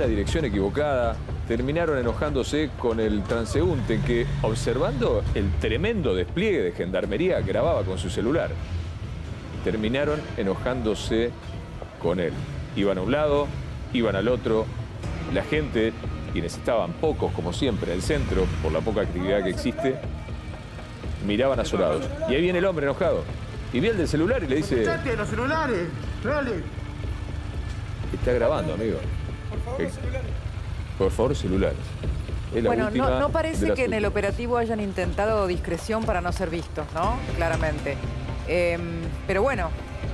una dirección equivocada, terminaron enojándose con el transeúnte que, observando el tremendo despliegue de gendarmería, grababa con su celular. Terminaron enojándose con él. Iban a un lado, iban al otro. La gente, quienes estaban pocos, como siempre, al centro, por la poca actividad que existe, miraban asolados. Y ahí viene el hombre enojado. Y ve el del celular y le dice... ¡Escuchate, los celulares! ¡Dale! Está grabando, amigo. Por favor, celulares. Por favor, celulares. Es la Bueno, última no de parece las que en el últimas. operativo hayan intentado discreción para no ser vistos, ¿no? Claramente. Pero bueno,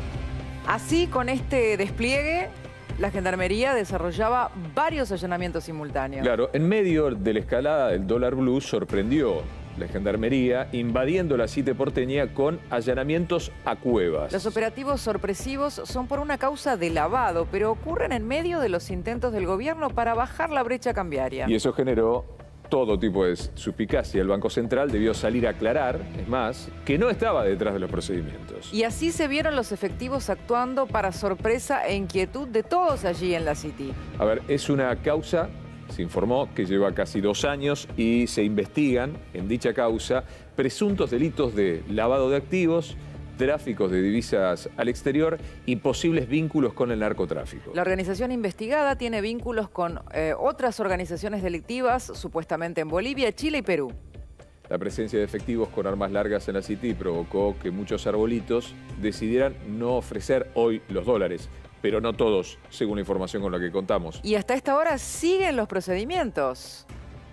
así con este despliegue, la Gendarmería desarrollaba varios allanamientos simultáneos. Claro, en medio de la escalada del dólar blue sorprendió la Gendarmería invadiendo la Cité porteña con allanamientos a cuevas. Los operativos sorpresivos son por una causa de lavado, pero ocurren en medio de los intentos del gobierno para bajar la brecha cambiaria. Y eso generó todo tipo de suspicacia. El Banco Central debió salir a aclarar, es más, que no estaba detrás de los procedimientos. Y así se vieron los efectivos actuando para sorpresa e inquietud de todos allí en la City. A ver, es una causa, se informó, que lleva casi 2 años y se investigan en dicha causa presuntos delitos de lavado de activos, tráficos de divisas al exterior y posibles vínculos con el narcotráfico. La organización investigada tiene vínculos con otras organizaciones delictivas, supuestamente en Bolivia, Chile y Perú. La presencia de efectivos con armas largas en la City provocó que muchos arbolitos decidieran no ofrecer hoy los dólares, pero no todos, según la información con la que contamos. Y hasta esta hora siguen los procedimientos.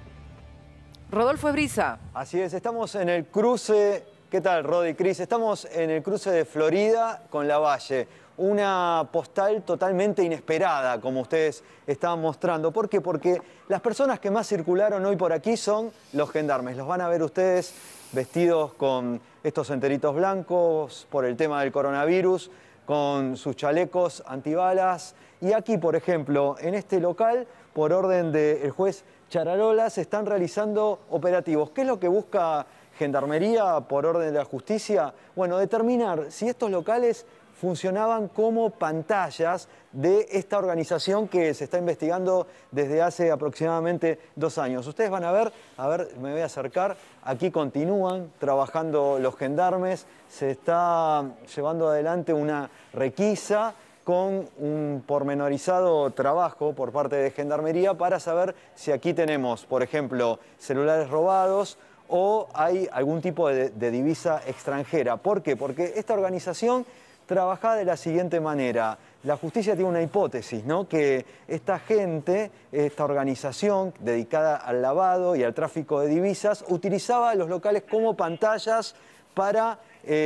Rodolfo Ebrisa. Así es, estamos en el cruce. ¿Qué tal, Rodi, Cris? Estamos en el cruce de Florida con Lavalle. Una postal totalmente inesperada, como ustedes estaban mostrando. ¿Por qué? Porque las personas que más circularon hoy por aquí son los gendarmes. Los van a ver ustedes vestidos con estos enteritos blancos por el tema del coronavirus, con sus chalecos antibalas. Y aquí, por ejemplo, en este local, por orden del juez Chararola, se están realizando operativos. ¿Qué es lo que busca Gendarmería por orden de la justicia? Bueno, determinar si estos locales funcionaban como pantallas de esta organización que se está investigando desde hace aproximadamente 2 años. Ustedes van a ver, me voy a acercar, aquí continúan trabajando los gendarmes, se está llevando adelante una requisa con un pormenorizado trabajo por parte de Gendarmería para saber si aquí tenemos, por ejemplo, celulares robados o hay algún tipo de divisa extranjera. ¿Por qué? Porque esta organización trabaja de la siguiente manera. La justicia tiene una hipótesis, ¿no? Que esta gente, esta organización dedicada al lavado y al tráfico de divisas, utilizaba los locales como pantallas para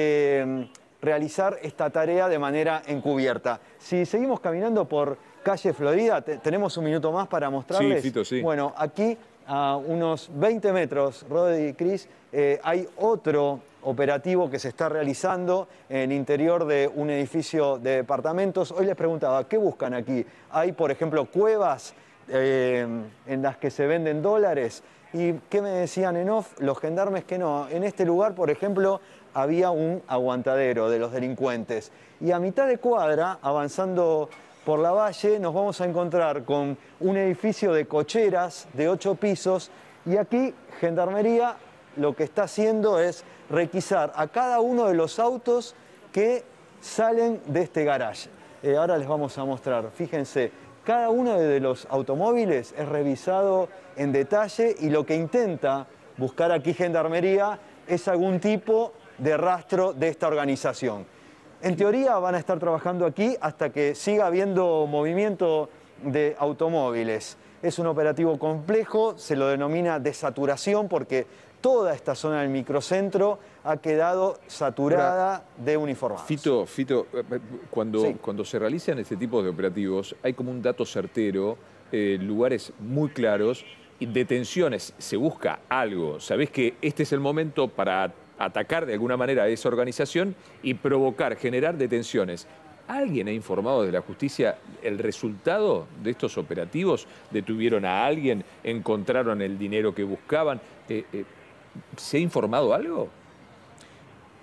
realizar esta tarea de manera encubierta. Si seguimos caminando por calle Florida, tenemos un minuto más para mostrarles. Sí, Fito, sí. Bueno, aquí a unos 20 metros, Rodi y Cris, hay otro operativo que se está realizando en el interior de un edificio de departamentos. Hoy les preguntaba, ¿qué buscan aquí? Hay, por ejemplo, cuevas en las que se venden dólares. ¿Y qué me decían en off? Los gendarmes que no. En este lugar, por ejemplo, había un aguantadero de los delincuentes. Y a mitad de cuadra, avanzando por Lavalle, nos vamos a encontrar con un edificio de cocheras de 8 pisos y aquí Gendarmería lo que está haciendo es requisar a cada uno de los autos que salen de este garage. Ahora les vamos a mostrar, fíjense, cada uno de los automóviles es revisado en detalle y lo que intenta buscar aquí Gendarmería es algún tipo de rastro de esta organización. En teoría van a estar trabajando aquí hasta que siga habiendo movimiento de automóviles. Es un operativo complejo, se lo denomina desaturación porque toda esta zona del microcentro ha quedado saturada de uniformados. Fito, cuando se realizan este tipo de operativos hay como un dato certero, lugares muy claros, y detenciones, se busca algo. Sabés que este es el momento para atacar de alguna manera a esa organización y provocar, generar detenciones. ¿Alguien ha informado de la justicia el resultado de estos operativos? ¿Detuvieron a alguien? ¿Encontraron el dinero que buscaban? ¿Se ha informado algo?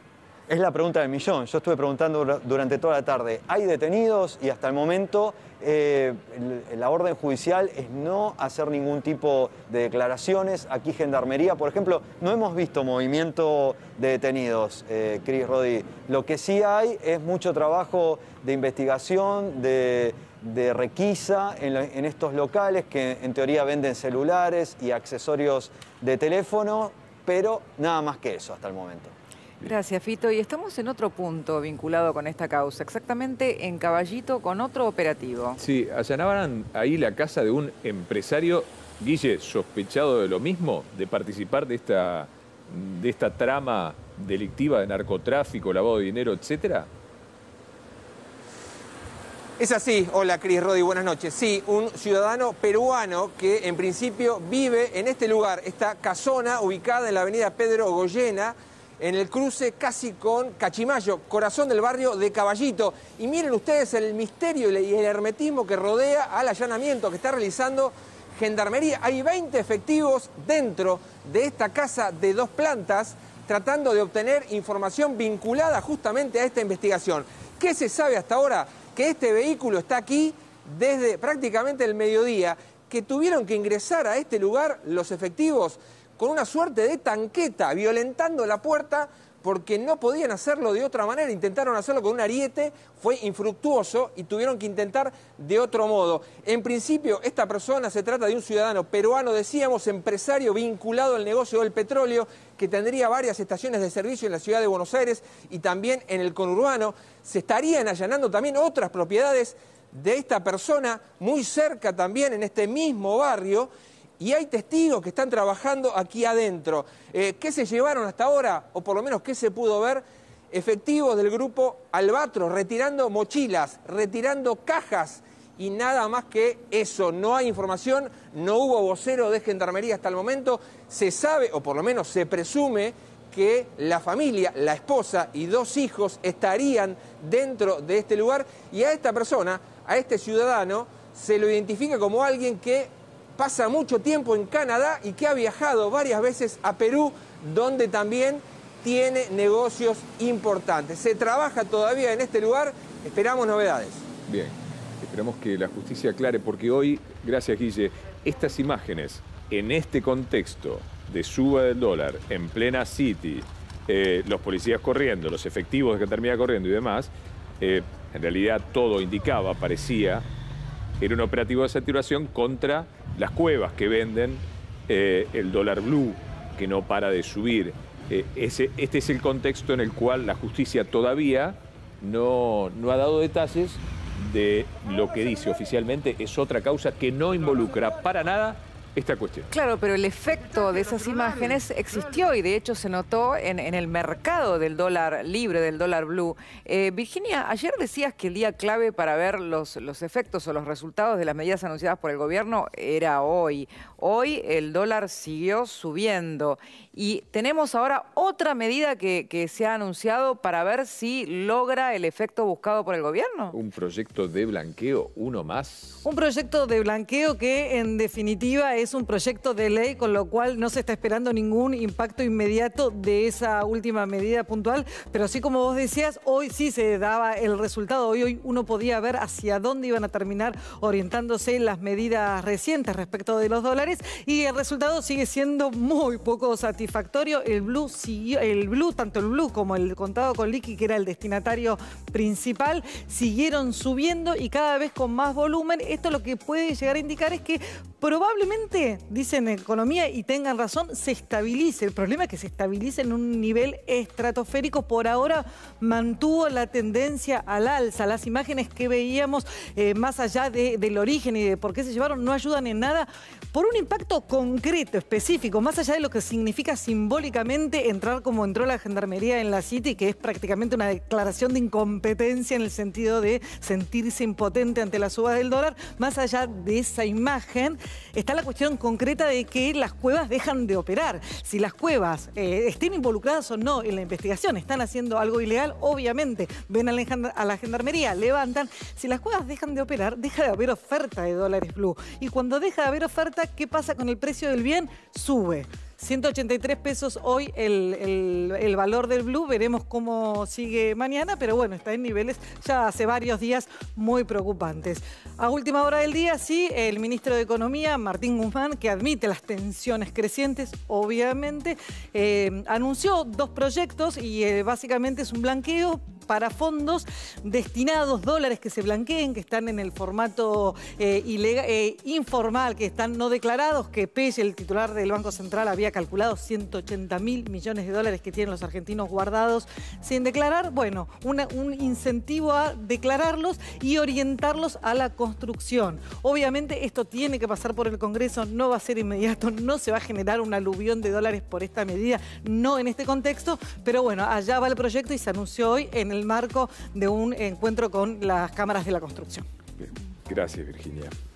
Es la pregunta del millón. Yo estuve preguntando durante toda la tarde. ¿Hay detenidos? Y hasta el momento la orden judicial es no hacer ningún tipo de declaraciones. Aquí Gendarmería, por ejemplo, no hemos visto movimiento de detenidos, Cris, Rodi. Lo que sí hay es mucho trabajo de investigación, de requisa en estos locales que en teoría venden celulares y accesorios de teléfono, pero nada más que eso hasta el momento. Gracias, Fito. Y estamos en otro punto vinculado con esta causa, exactamente en Caballito con otro operativo. Sí, allanaban ahí la casa de un empresario, Guille, sospechado de lo mismo, de participar de esta trama delictiva de narcotráfico, lavado de dinero, etcétera. Es así. Hola, Cris, Rodi, buenas noches. Sí, un ciudadano peruano que en principio vive en este lugar, esta casona ubicada en la avenida Pedro Goyena, en el cruce casi con Cachimayo, corazón del barrio de Caballito. Y miren ustedes el misterio y el hermetismo que rodea al allanamiento que está realizando Gendarmería. Hay 20 efectivos dentro de esta casa de 2 plantas tratando de obtener información vinculada justamente a esta investigación. ¿Qué se sabe hasta ahora? Que este vehículo está aquí desde prácticamente el mediodía, que tuvieron que ingresar a este lugar los efectivos con una suerte de tanqueta, violentando la puerta porque no podían hacerlo de otra manera. Intentaron hacerlo con un ariete, fue infructuoso y tuvieron que intentar de otro modo. En principio, esta persona se trata de un ciudadano peruano, decíamos, empresario vinculado al negocio del petróleo, que tendría varias estaciones de servicio en la ciudad de Buenos Aires y también en el conurbano. Se estarían allanando también otras propiedades de esta persona, muy cerca también en este mismo barrio, y hay testigos que están trabajando aquí adentro. ¿Qué se llevaron hasta ahora? O por lo menos, ¿qué se pudo ver? Efectivos del grupo Albatros retirando mochilas, retirando cajas y nada más que eso. No hay información, no hubo vocero de Gendarmería hasta el momento. Se sabe, o por lo menos se presume, que la familia, la esposa y 2 hijos estarían dentro de este lugar. Y a esta persona, a este ciudadano, se lo identifica como alguien que pasa mucho tiempo en Canadá y que ha viajado varias veces a Perú, donde también tiene negocios importantes. Se trabaja todavía en este lugar, esperamos novedades. Bien, esperamos que la justicia aclare, porque hoy, gracias Guille, estas imágenes en este contexto de suba del dólar, en plena City, los policías corriendo, los efectivos de Gendarmería corriendo y demás, en realidad todo indicaba, parecía, era un operativo de saturación contra las cuevas que venden el dólar blue, que no para de subir. Este es el contexto en el cual la justicia todavía no ha dado detalles de lo que dice oficialmente. Es otra causa que no involucra para nada esta cuestión. Claro, pero el efecto de esas imágenes existió y de hecho se notó en el mercado del dólar libre, del dólar blue. Virginia, ayer decías que el día clave para ver los efectos o los resultados de las medidas anunciadas por el gobierno era hoy. Hoy el dólar siguió subiendo y tenemos ahora otra medida que se ha anunciado para ver si logra el efecto buscado por el gobierno. ¿Un proyecto de blanqueo, uno más? Un proyecto de blanqueo que en definitiva es un proyecto de ley, con lo cual no se está esperando ningún impacto inmediato de esa última medida puntual, pero así como vos decías, hoy sí se daba el resultado. Hoy uno podía ver hacia dónde iban a terminar orientándose las medidas recientes respecto de los dólares y el resultado sigue siendo muy poco satisfactorio. El blue siguió, tanto el blue como el contado con liqui, que era el destinatario principal, siguieron subiendo y cada vez con más volumen. Esto lo que puede llegar a indicar es que probablemente, dicen en economía y tengan razón, se estabilice. El problema es que se estabilice en un nivel estratosférico. Por ahora mantuvo la tendencia al alza. Las imágenes que veíamos, más allá del origen y de por qué se llevaron, no ayudan en nada por un impacto concreto, específico, más allá de lo que significa simbólicamente entrar como entró la Gendarmería en la City, que es prácticamente una declaración de incompetencia en el sentido de sentirse impotente ante la suba del dólar. Más allá de esa imagen, está la cuestión concreta de que las cuevas dejan de operar. Si las cuevas estén involucradas o no en la investigación, están haciendo algo ilegal, obviamente ven a la Gendarmería, levantan. Si las cuevas dejan de operar, deja de haber oferta de dólares blue. Y cuando deja de haber oferta, ¿qué pasa con el precio del bien? Sube. 183 pesos hoy el valor del blue. Veremos cómo sigue mañana, pero bueno, está en niveles ya hace varios días muy preocupantes. A última hora del día, sí, el ministro de Economía, Martín Guzmán, que admite las tensiones crecientes, obviamente, anunció 2 proyectos y básicamente es un blanqueo para fondos destinados, dólares que se blanqueen, que están en el formato informal, que están no declarados, que Pelle, el titular del Banco Central, había calculado 180.000 millones de dólares que tienen los argentinos guardados sin declarar. Bueno, un incentivo a declararlos y orientarlos a la construcción. Obviamente esto tiene que pasar por el Congreso, no va a ser inmediato, no se va a generar un aluvión de dólares por esta medida, no en este contexto, pero bueno, allá va el proyecto y se anunció hoy en el marco de un encuentro con las cámaras de la construcción. Bien. Gracias, Virginia.